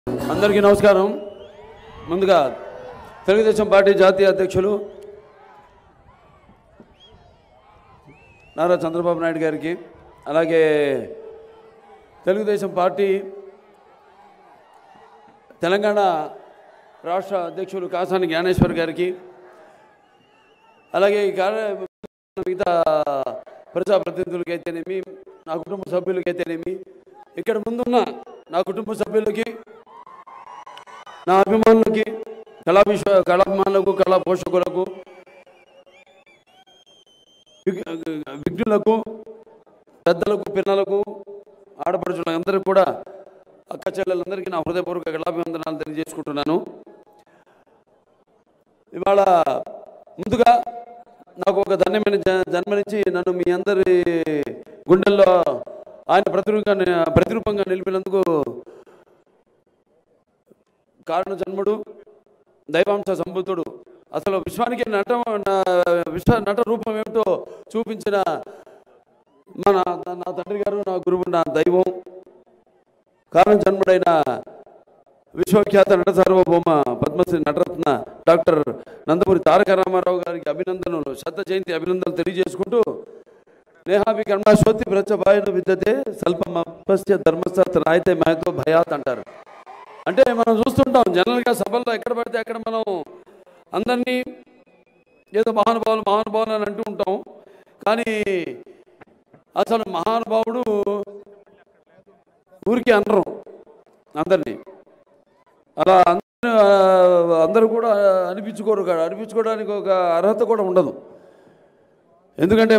అందరికీ నమస్కారం. ముందుగా తెలుగుదేశం పార్టీ జాతీయ అధ్యక్షులు నారా చంద్రబాబు నాయుడు గారికి, అలాగే తెలుగుదేశం పార్టీ తెలంగాణ రాష్ట్ర అధ్యక్షులు కాసాని జ్ఞానేశ్వర్ గారికి, అలాగే మిగతా ప్రజాప్రతినిధులకైతేనేమి, నా కుటుంబ సభ్యులకైతేనేమి, ఇక్కడ ముందున్న నా కుటుంబ సభ్యులకి, నా అభిమానులకి, కళాభిమానులకు, కళా పోషకులకు, విఘ్నులకు, పెద్దలకు, పిల్లలకు, ఆడపడుచులకు అందరికీ కూడా, అక్క చెల్లెలందరికీ నా హృదయపూర్వక కళాభివందనాలు తెలియజేసుకుంటున్నాను. ఇవాళ ముందుగా నాకు ఒక ధన్యమైన జన్మనిచ్చి నన్ను మీ అందరి గుండెల్లో ఆయన ప్రతిరూపంగా నిలిపినందుకు కారణ జన్ముడు, దైవాంశ సంభూతుడు, అసలు విశ్వానికి నట రూపం ఏమిటో చూపించిన నా తండ్రి గారు, నా గురువు, నా దైవం, కారణ జన్ముడైన విశ్వఖ్యాత నట సార్వభౌమ పద్మశ్రీ నటరత్న డాక్టర్ నందమూరి తారక రామారావు గారికి అభినందనలు, శత జయంతి అభినందనలు తెలియజేసుకుంటూ, నేహాభి కర్మాశ్వతి ప్రత్యభాయను విద్యతే స్వల్పమపస్య ధర్మశాస్త్ర రాయితే మాయతో భయాత్ అంటారు. అంటే మనం చూస్తుంటాం జనరల్గా సభల్లో ఎక్కడ పడితే అక్కడ మనం అందరినీ ఏదో మహానుభావులు అని అంటూ ఉంటాం. కానీ అసలు మహానుభావుడు ఊరికి అనరు అందరినీ, అలా అందరూ కూడా అనిపించుకోవడానికి ఒక అర్హత కూడా ఉండదు. ఎందుకంటే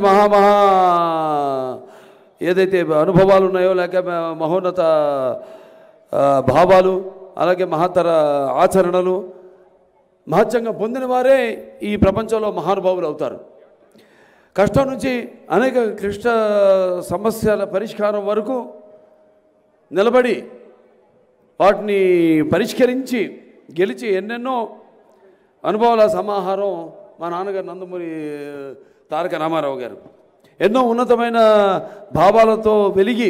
ఏదైతే అనుభవాలు ఉన్నాయో, లేక మహోన్నత భావాలు, అలాగే మహత్తర ఆచరణలు మహత్యంగా పొందిన వారే ఈ ప్రపంచంలో మహానుభావులు అవుతారు. కష్టం నుంచి అనేక క్లిష్ట సమస్యల పరిష్కారం వరకు నిలబడి వాటిని పరిష్కరించి గెలిచి ఎన్నెన్నో అనుభవాల సమాహారం మా నాన్నగారు నందమూరి తారక రామారావు గారు. ఎన్నో ఉన్నతమైన భావాలతో వెలిగి,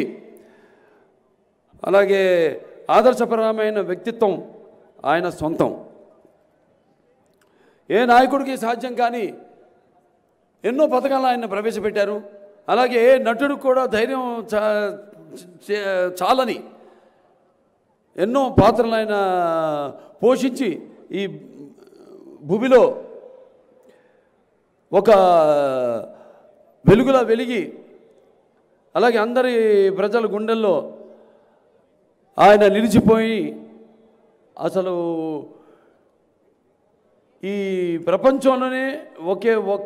అలాగే ఆదర్శపరమైన వ్యక్తిత్వం ఆయన సొంతం. ఏ నాయకుడికి సాధ్యం కానీ ఎన్నో పథకాలు ఆయన ప్రవేశపెట్టారు. అలాగే ఏ నటుడికి కూడా ధైర్యం చాలని ఎన్నో పాత్రలు ఆయన పోషించి ఈ భూమిలో ఒక వెలుగులా వెలిగి, అలాగే అందరి ప్రజల గుండెల్లో ఆయన నిలిచిపోయి అసలు ఈ ప్రపంచంలోనే ఒకే ఒక్క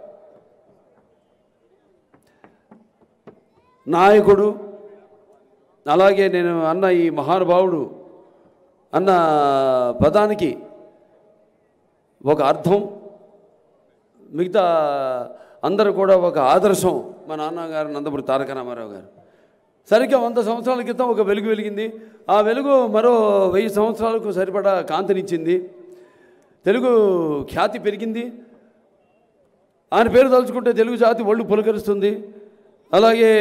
నాయకుడు, అలాగే నేను అన్న ఈ మహానుభావుడు అన్న పదానికి ఒక అర్థం, మిగతా అందరూ కూడా ఒక ఆదర్శం మా నాన్నగారు నందమూరి తారక రామారావు గారు. సరిగ్గా 100 సంవత్సరాల క్రితం ఒక వెలుగు వెలిగింది. ఆ వెలుగు మరో 1000 సంవత్సరాలకు సరిపడా కాంతినిచ్చింది. తెలుగు ఖ్యాతి పెరిగింది. ఆయన పేరు తలుచుకుంటే తెలుగు జాతి ఒళ్ళు పులకరిస్తుంది. అలాగే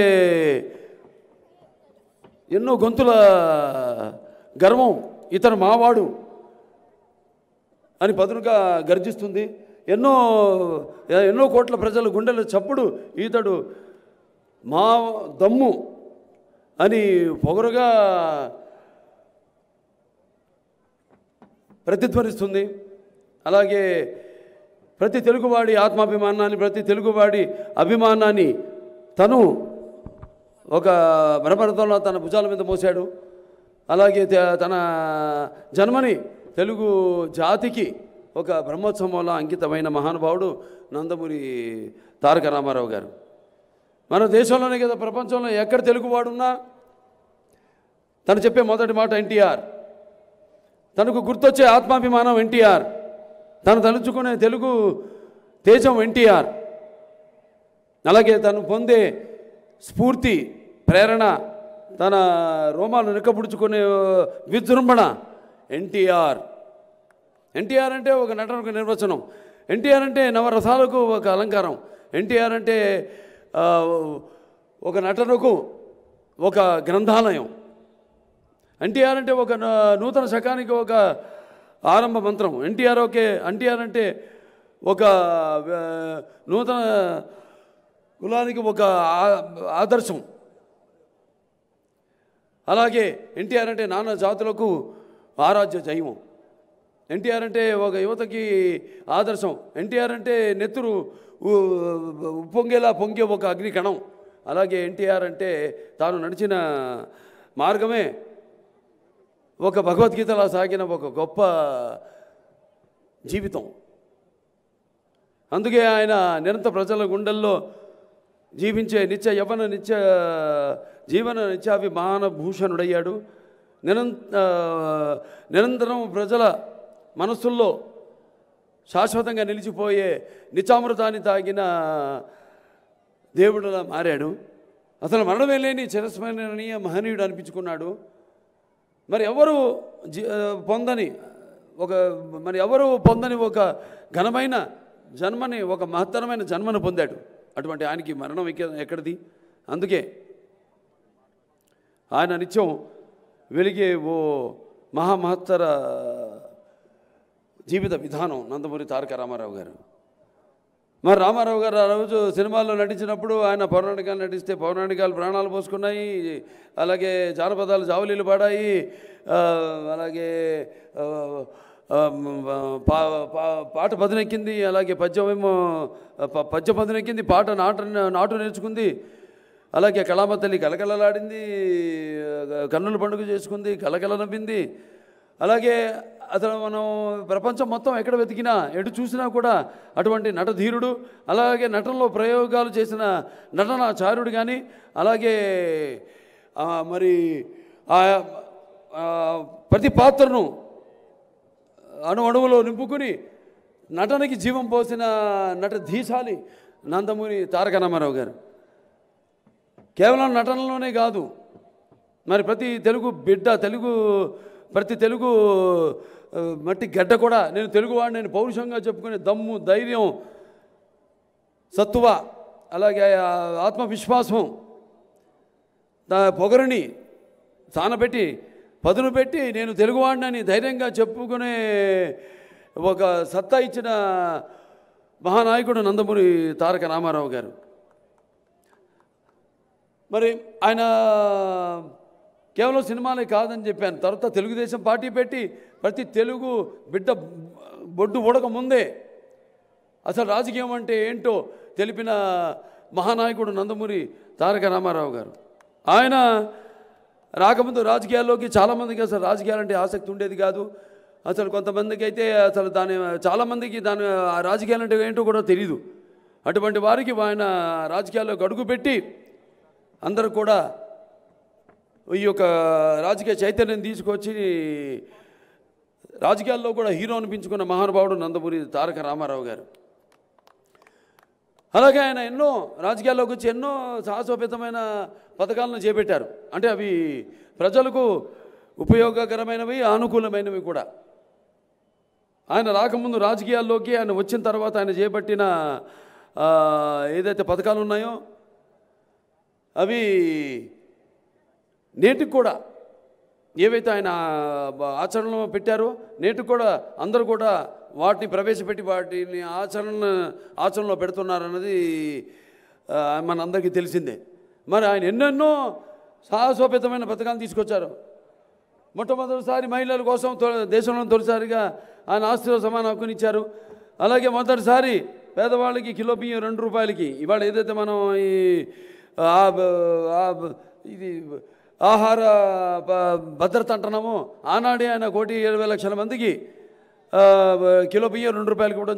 ఎన్నో గొంతుల గర్వం ఇతను మావాడు అని పదునుగా గర్జిస్తుంది. ఎన్నో కోట్ల ప్రజల గుండెల చప్పుడు ఈతడు మా దమ్ము అని పొగరుగా ప్రతిధ్వనిస్తుంది. అలాగే ప్రతి తెలుగువాడి ఆత్మాభిమానాన్ని, ప్రతి తెలుగువాడి అభిమానాన్ని తను ఒక బ్రహ్మరథంలో తన భుజాల మీద మోసాడు. అలాగే తన జన్మని తెలుగు జాతికి ఒక బ్రహ్మోత్సవంలో అంకితమైన మహానుభావుడు నందమూరి తారక రామారావు గారు. మన దేశంలోనే కదా, ప్రపంచంలో ఎక్కడ తెలుగువాడున్నా తను చెప్పే మొదటి మాట ఎన్టీఆర్. తనకు గుర్తొచ్చే ఆత్మాభిమానం ఎన్టీఆర్. తను తలుచుకునే తెలుగు తేజం ఎన్టీఆర్. అలాగే తను పొందే స్ఫూర్తి, ప్రేరణ, తన రోమాలు నిక్కపుడుచుకునే విజృంభణ ఎన్టీఆర్. ఎన్టీఆర్ అంటే ఒక నటనకు నిర్వచనం. ఎన్టీఆర్ అంటే నవరసాలకు ఒక అలంకారం. ఎన్టీఆర్ అంటే ఒక నటనకు ఒక గ్రంథాలయం. ఎన్టీఆర్ అంటే ఒక నూతన శకానికి ఒక ఆరంభ మంత్రం. ఎన్టీఆర్ అంటే ఒక నూతన కులానికి ఒక ఆదర్శం. అలాగే ఎన్టీఆర్ అంటే నానా జాతులకు ఆరాధ్య దైవం. ఎన్టీఆర్ అంటే ఒక యువతకి ఆదర్శం. ఎన్టీఆర్ అంటే నెత్తురు పొంగే ఒక అగ్ని కణం. అలాగే ఎన్టీఆర్ అంటే తాను నడిచిన మార్గమే ఒక భగవద్గీతలా సాగిన ఒక గొప్ప జీవితం. అందుకే ఆయన నిరంతర ప్రజల గుండెల్లో జీవించే జీవన నిత్యాభిమానభూషణుడయ్యాడు. నిరంతరం ప్రజల మనస్సుల్లో శాశ్వతంగా నిలిచిపోయే నిత్యామృతాన్ని తాగిన దేవుడులా మారాడు. అసలు మరణమే లేని చిరస్మరణీయ మహనీయుడు అనిపించుకున్నాడు. మరి ఎవరు పొందని ఒక ఘనమైన జన్మని, ఒక మహత్తరమైన జన్మను పొందాడు. అటువంటి ఆయనకి మరణం ఎక్కడిది? అందుకే ఆయన నిత్యం వెలిగే ఓ మహత్తర జీవిత విధానం నందమూరి తారక రామారావు గారు. మరి రామారావు గారు ఆ రోజు సినిమాల్లో నటించినప్పుడు ఆయన పౌరాణికాలు నటిస్తే పౌరాణికాలు ప్రాణాలు పోసుకున్నాయి. అలాగే జానపదాలు జావలీలు పాడాయి. అలాగే పాట పదునెక్కింది. అలాగే పద్య పదునెక్కింది. పాట నాటు నేర్చుకుంది. అలాగే కళామ తల్లి కలకలలాడింది. కన్నుల పండుగ చేసుకుంది. కలకల నవ్వింది. అలాగే అతను మనం ప్రపంచం మొత్తం ఎక్కడ వెతికినా ఎటు చూసినా కూడా అటువంటి నటధీరుడు. అలాగే నటనలో ప్రయోగాలు చేసిన నటనాచార్యుడు. కానీ అలాగే మరి ప్రతి పాత్రను అణువులో నింపుకుని నటనకి జీవం పోసిన నటధీశాలి నందమూరి తారక రామారావు గారు. కేవలం నటనలోనే కాదు, మరి ప్రతి తెలుగు మట్టి గడ్డ కూడా నేను తెలుగువాడిని, నేను పౌరుషంగా చెప్పుకునే దమ్ము, ధైర్యం, సత్తువ, అలాగే ఆత్మవిశ్వాసం, పొగరుని సానబెట్టి పదును పెట్టి నేను తెలుగువాడినని ధైర్యంగా చెప్పుకునే ఒక సత్తా ఇచ్చిన మహానాయకుడు నందమూరి తారక రామారావు గారు. మరి ఆయన కేవలం సినిమాలే కాదని చెప్పాను. తర్వాత తెలుగుదేశం పార్టీ పెట్టి ప్రతి తెలుగు బిడ్డ బొడ్డు ఊడక ముందే అసలు రాజకీయం అంటే ఏంటో తెలిపిన మహానాయకుడు నందమూరి తారక రామారావు గారు. ఆయన రాకముందు రాజకీయాల్లోకి చాలామందికి అసలు రాజకీయాలంటే ఆసక్తి ఉండేది కాదు. అసలు కొంతమందికి అయితే అసలు చాలామందికి రాజకీయాలంటే ఏంటో కూడా తెలియదు. అటువంటి వారికి ఆయన రాజకీయాల్లో గడుగు పెట్టి అందరూ కూడా ఈ యొక్క రాజకీయ చైతన్యం తీసుకొచ్చి రాజకీయాల్లో కూడా హీరో అనిపించుకున్న మహానుభావుడు నందమూరి తారక రామారావు గారు. అలాగే ఆయన ఎన్నో రాజకీయాల్లోకి వచ్చి ఎన్నో సాహసోపేతమైన పథకాలను చేపట్టారు. అంటే అవి ప్రజలకు ఉపయోగకరమైనవి, అనుకూలమైనవి కూడా. ఆయన రాకముందు రాజకీయాల్లోకి ఆయన వచ్చిన తర్వాత ఆయన చేపట్టిన ఏదైతే పథకాలు ఉన్నాయో అవి నేటికి కూడా ఏవైతే ఆయన ఆచరణలో పెట్టారో నేటికి కూడా అందరూ కూడా వాటిని ప్రవేశపెట్టి వాటిని ఆచరణలో పెడుతున్నారన్నది మనందరికీ తెలిసిందే. మరి ఆయన ఎన్నెన్నో సాహసోపేతమైన పథకాలు తీసుకొచ్చారు. మొట్టమొదటిసారి మహిళల కోసం దేశంలో తొలిసారిగా ఆయన ఆస్తిలో సమాన హక్కునిచ్చారు. అలాగే మొదటిసారి పేదవాళ్ళకి కిలో బియ్యం 2 రూపాయలకి, ఇవాళ ఏదైతే మనం ఇది ఆహార భద్రత అంటున్నామో ఆనాడే ఆయన 1,70,00,000 మందికి కిలో బియ్యం 2 రూపాయలకి ఇవ్వడం